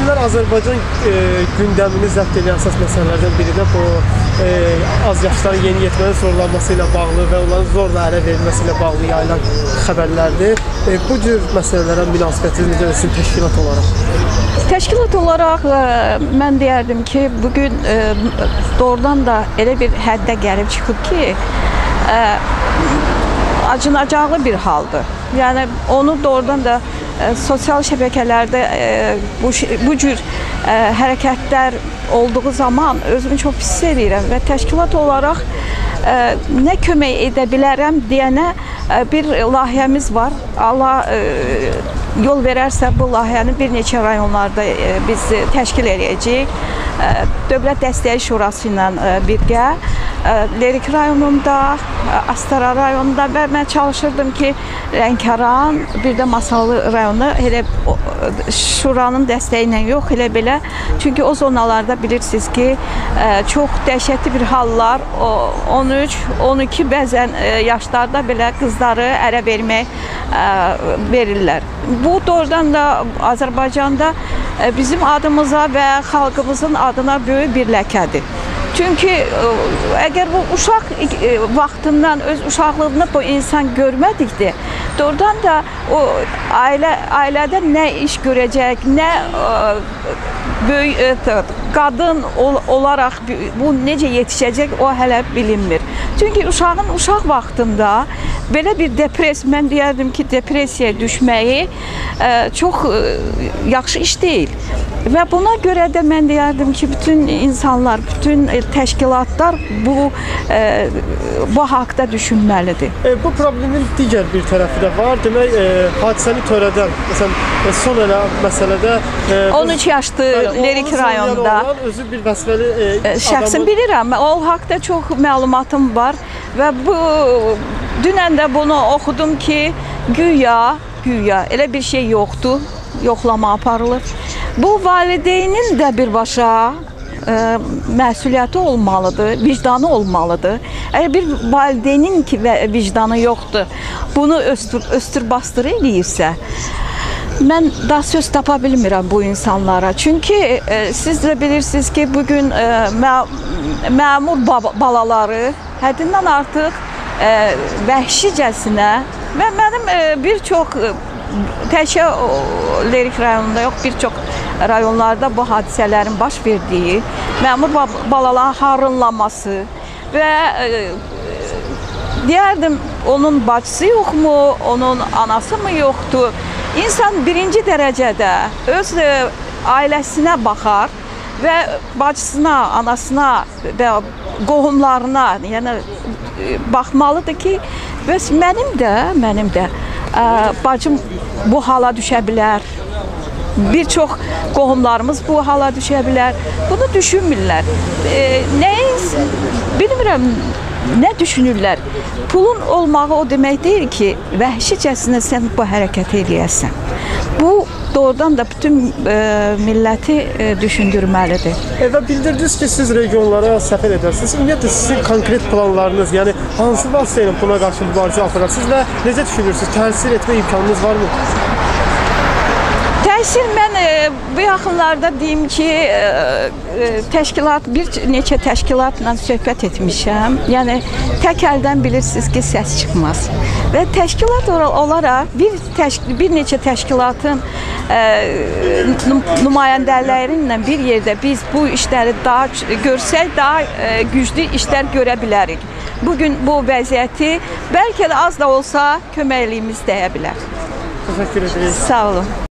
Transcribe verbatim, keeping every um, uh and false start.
günlər Azərbaycan e, gündəmini zəbt edən əsas məsələlərdən biri də bu e, az yaşların yeni yetmənin zorlanması ilə bağlı və onların zorla ərə verilməsi ilə bağlı yayılan xəbərlərdir. E, bu cür məsələlərə münasibətiniz necə sizin təşkilat olaraq? Təşkilat olaraq ə, mən deyərdim ki, bugün ə, doğrudan da elə bir həddə gəlib çıxıb ki, ə, acınacaqlı bir haldır. Yəni onu doğrudan da ə, sosial şəbəkələrdə ə, bu, bu cür ə, hərəkətlər olduğu zaman özümü çox pis edirəm və təşkilat olaraq ə, nə kömək edə bilərəm deyənə ə, bir layihəmiz var. Allah ə, yol verərsə bu layihəni bir neçə rayonlarda ə, biz təşkil edəcəyik. Ə, Dövlət Dəstəyi Şurası ilə ə, birgə Lerik rayonunda, Astara rayonunda və mən çalışırdım ki, Lənkəran, bir də Masallı rayonu elə şuranın dəstəyi ilə yox, elə belə. Çünki o zonalarda bilirsiniz ki, çox dəhşətli bir hallar, on üç on iki bəzən yaşlarda belə qızları ərə vermək verirlər. Bu doğrudan da Azərbaycanda bizim adımıza və xalqımızın adına böyük bir ləkədir. Çünki əgər bu uşaq vaxtından öz uşaqlığını bu insan görmədikdir, doğrudan da o ailə ailədə nə iş görəcək, nə böyük qadın olaraq bu necə yetişəcək, o hələ bilinmir. Çünki uşağın uşaq vaxtında belə bir depress, mən deyərdim ki, depressiyaya düşməyi çox yaxşı iş deyil. Və buna görə də mən deyərdim ki, bütün insanlar, bütün təşkilatlar bu e, bu haqda düşünməlidir. E, bu problemin digər bir tərəfi də var. Demək, e, hadisəni törədən, məsələn, son elə məsələdə e, on üç yaşlı Lerik rayonunda olan özü bir vəzifəli e, şəxsin adamı... bilirəm. O haqda çox məlumatım var və bu dünən də bunu oxudum ki, güya, güya elə bir şey yoxdur, yoxlama aparılır. Bu valideynin də birbaşa ə, məsuliyyəti olmalıdır, vicdanı olmalıdır. Əgər bir valideynin ki vicdanı yoxdur, bunu östür, östür bastır eləyirsə, mən daha söz tapa bilmirəm bu insanlara. Çünki ə, siz də bilirsiniz ki, bugün ə, mə, məmur balaları həddindən artıq ə, vəhşicəsinə və mənim ə, bir çox təkcə Lerik rayonunda yox, bir çox rayonlarda bu hadisələrin baş verdiyi, məmur balaların harınlaması və e, deyərdim, onun bacısı yoxmu, onun anası mı yoxdur? İnsan birinci dərəcədə öz e, ailəsinə baxar və bacısına, anasına və qohumlarına, yəni e, baxmalıdır ki, bəs mənim də, mənim də ə, bacım bu hala düşə bilər. Bir çox qohumlarımız bu hala düşə bilər. Bunu düşünmürlər. E, nəyiz, bilmirəm, nə düşünürlər? Pulun olmağı o demək deyil ki, vəhşicəsinə sən bu hərəkət eləyəsən. Bu doğrudan da bütün e, milləti e, düşündürməlidir. E, və bildirdiniz ki, siz regionlara səfər edərsiniz. Ümumiyyətlə, sizin konkret planlarınız, yəni hansı vasitə ilə buna qarşı mübarizə apararsınız və necə düşünürsünüz? Təsir etmə imkanınız varmı? Təsir, mən e, bu yaxınlarda deyim ki, e, təşkilat, bir neçə təşkilatla söhbət etmişəm. Yəni, tək əldən bilirsiniz ki, səs çıxmaz. Və təşkilat olaraq bir, təşk bir neçə təşkilatın e, nümayəndələri ilə bir yerdə biz bu işləri daha görsək, daha e, güclü işlər görə bilərik. Bugün bu vəziyyəti bəlkə də az da olsa köməkliyimiz dəyə bilər. Təşəkkür ederiz. Sağ olun.